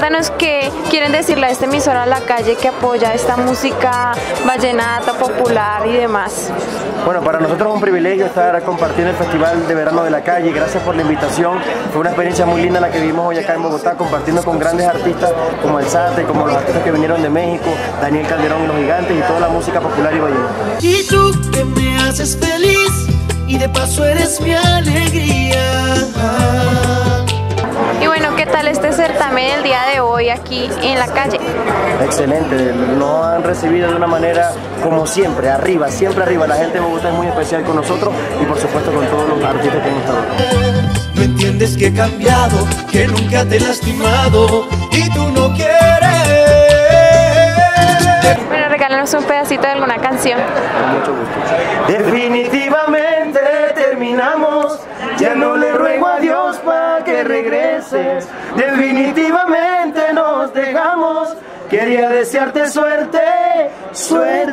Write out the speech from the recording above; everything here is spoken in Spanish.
Cuéntanos qué quieren decirle a este emisora a la calle que apoya esta música vallenata, popular y demás. Bueno, para nosotros es un privilegio estar compartiendo el Festival de Verano de la Calle. Gracias por la invitación. Fue una experiencia muy linda la que vivimos hoy acá en Bogotá, compartiendo con grandes artistas como El Sate, como los artistas que vinieron de México, Daniel Calderón y los Gigantes, y toda la música popular y vallenata. Y tú que me haces feliz y de paso eres mi alegría. Y bueno, ¿qué tal este certamen el día de hoy aquí en la calle? Excelente, nos han recibido de una manera como siempre, arriba, siempre arriba. La gente de Bogotá es muy especial con nosotros y por supuesto con todos los artistas que hemos estado. No entiendes que he cambiado, que nunca te he lastimado y tú no quieres. Bueno, regálanos un pedacito de alguna canción. Con mucho gusto. Definitivamente terminamos, ya no le ruego a Dios para que regreses. Definitivamente nos dejamos, quería desearte suerte, suerte.